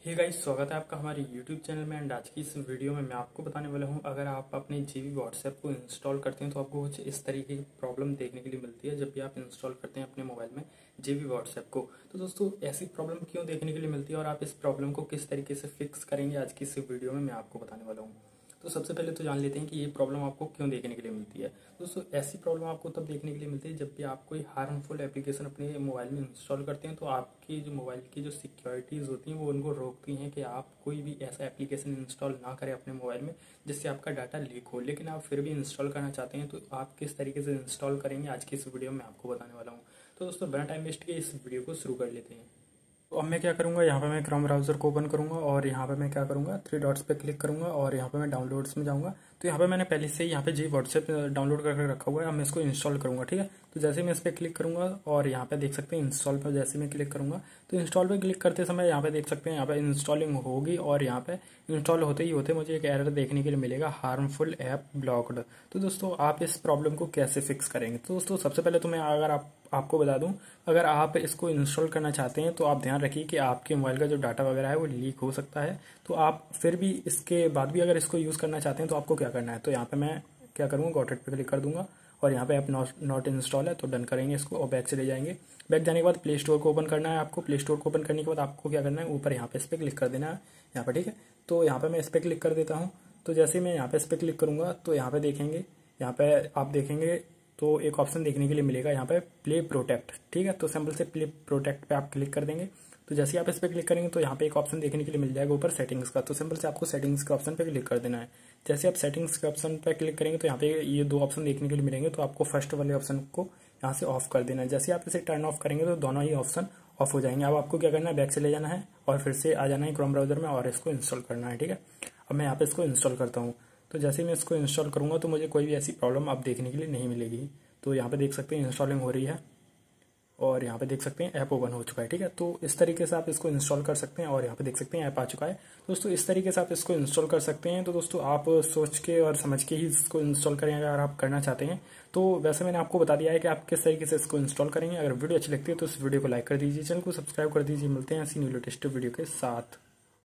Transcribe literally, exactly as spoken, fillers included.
Hey guys, स्वागत है आपका हमारे यूट्यूब चैनल में। एंड आज की इस वीडियो में मैं आपको बताने वाला हूं, अगर आप अपने जीबी व्हाट्सएप को इंस्टॉल करते हैं तो आपको कुछ इस तरीके की प्रॉब्लम देखने के लिए मिलती है जब भी आप इंस्टॉल करते हैं अपने मोबाइल में जीबी व्हाट्सएप को। तो दोस्तों, ऐसी प्रॉब्लम क्यों देखने के लिए मिलती है और आप इस प्रॉब्लम को किस तरीके से फिक्स करेंगे, आज की इस वीडियो में मैं आपको बताने वाला हूँ। तो सबसे पहले तो जान लेते हैं कि ये प्रॉब्लम आपको क्यों देखने के लिए मिलती है। दोस्तों, ऐसी प्रॉब्लम आपको तब देखने के लिए मिलती है जब भी आप कोई हार्मफुल एप्लीकेशन अपने मोबाइल में इंस्टॉल करते हैं तो आपकी जो मोबाइल की जो सिक्योरिटीज़ होती हैं वो उनको रोकती हैं कि आप कोई भी ऐसा एप्लीकेशन इंस्टॉल ना करें अपने मोबाइल में जिससे आपका डाटा लीक हो। लेकिन आप फिर भी इंस्टॉल करना चाहते हैं तो आप किस तरीके से इंस्टॉल करेंगे, आज की इस वीडियो में आपको बताने वाला हूँ। तो दोस्तों, बिना टाइम वेस्ट किए इस वीडियो को शुरू कर लेते हैं। तो अब मैं क्या करूंगा, यहाँ पे मैं क्रोम ब्राउजर को ओपन करूंगा और यहाँ पे मैं क्या करूंगा, थ्री डॉट्स पे क्लिक करूंगा और यहाँ पे मैं डाउनलोड्स में जाऊंगा। तो यहाँ पे मैंने पहले से ही यहाँ पे जी व्हाट्सएप डाउनलोड करके रखा हुआ है। अब मैं इसको इंस्टॉल करूंगा, ठीक है। तो जैसे मैं इस पर क्लिक करूंगा और यहाँ पे देख सकते हैं इंस्टॉल पर जैसे मैं क्लिक करूंगा तो इंस्टॉल पे क्लिक करते समय यहाँ पे देख सकते हैं यहाँ पे इंस्टॉलिंग होगी और यहाँ पे इंस्टॉल होते ही होते मुझे एक एरर देखने के लिए मिलेगा, हार्मफुल ऐप ब्लॉक्ड। तो दोस्तों, आप इस प्रॉब्लम को कैसे फिक्स करेंगे? तो दोस्तों, सबसे पहले तो मैं अगर आप आपको बता दूं, अगर आप इसको इंस्टॉल करना चाहते हैं तो आप ध्यान रखिए कि आपके मोबाइल का जो डाटा वगैरह है वो लीक हो सकता है। तो आप फिर भी इसके बाद भी अगर इसको यूज़ करना चाहते हैं तो आपको क्या करना है, तो यहाँ पे मैं क्या करूँगा, गॉट इट पे क्लिक कर दूंगा और यहाँ पे ऐप नॉट इंस्टॉल है तो डन करेंगे इसको और बैक चले जाएंगे। बैक जाने के बाद प्ले स्टोर को ओपन करना है आपको। प्ले स्टोर को ओपन करने के बाद आपको क्या करना है, ऊपर यहाँ पे इस पर क्लिक कर देना है, यहाँ पे, ठीक है। तो यहाँ पे मैं इस पर क्लिक कर देता हूँ। तो जैसे मैं यहाँ पे इस पर क्लिक करूँगा तो यहाँ पे देखेंगे, यहाँ पे आप देखेंगे तो एक ऑप्शन देखने के लिए मिलेगा यहाँ पे प्ले प्रोटेक्ट, ठीक है। तो सिंपल से प्ले प्रोटेक्ट पे आप क्लिक कर देंगे। तो जैसे आप इस पर क्लिक करेंगे तो यहाँ पे एक ऑप्शन देखने के लिए मिल जाएगा ऊपर सेटिंग्स का। तो सिंपल से आपको सेटिंग्स के ऑप्शन पे क्लिक कर देना है। जैसे आप सेटिंग्स के ऑप्शन पे क्लिक करेंगे तो यहाँ पे ये दो ऑप्शन देखने के लिए मिलेंगे। तो आपको फर्स्ट वाले ऑप्शन को यहाँ से ऑफ कर देना है। जैसे आप इसे टर्न ऑफ करेंगे तो दोनों ही ऑप्शन ऑफ हो जाएंगे। अब आपको क्या करना है, बैक चले जाना है और फिर से आ जाना है क्रोम ब्राउजर में और इसको इंस्टॉल करना है, ठीक है। अब मैं यहाँ पे इसको इंस्टॉल करता हूँ। तो जैसे मैं इसको इंस्टॉल करूँगा तो मुझे कोई भी ऐसी प्रॉब्लम अब देखने के लिए नहीं मिलेगी। तो यहाँ पे देख सकते हैं इंस्टॉलिंग हो रही है और यहाँ पे देख सकते हैं ऐप ओपन हो चुका है, ठीक है। तो इस तरीके से आप इसको इंस्टॉल कर सकते हैं और यहाँ पे देख सकते हैं ऐप आ चुका है। दोस्तों, इस तरीके से आप इसको इंस्टॉल कर सकते हैं। तो दोस्तों, आप सोच के और समझ के ही इसको इंस्टॉल करें अगर आप करना चाहते हैं। तो वैसे मैंने आपको बता दिया है कि आप किस तरीके से इसको इंस्टॉल करेंगे। अगर वीडियो अच्छी लगती है तो इस वीडियो को लाइक कर दीजिए, चैनल को सब्सक्राइब कर दीजिए। मिलते हैं ऐसी न्यू लेटेस्ट वीडियो के साथ।